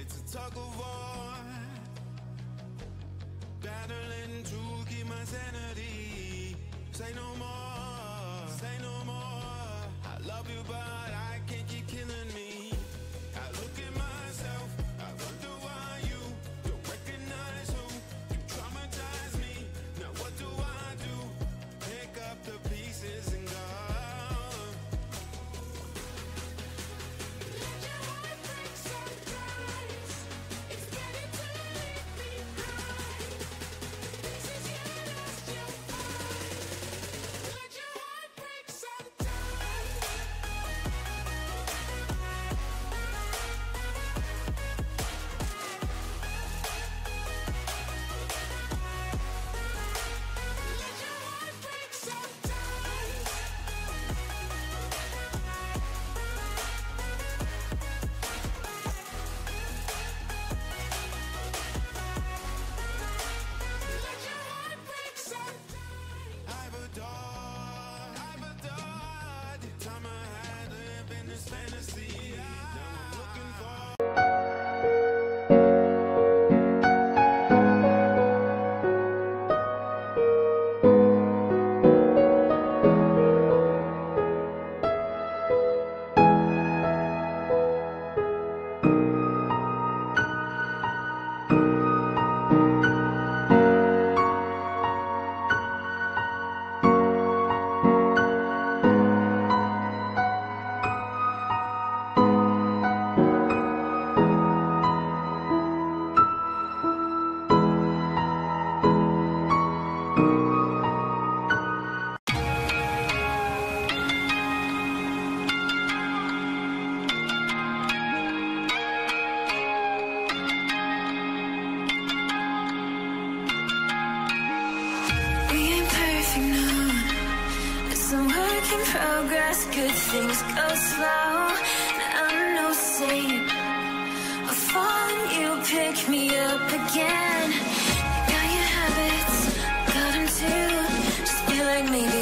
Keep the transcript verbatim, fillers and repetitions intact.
It's a tug of war, battling to keep my sanity. Say no more, say no more. I love you, but I can't keep killing me. I look at myself, I wonder why you don't recognize who you traumatize me. Now what do I do? Pick up the pieces and go. Progress, good things go slow. I'm no saint. I fall and you pick me up again. Got your habits, got them too. Just feel like me.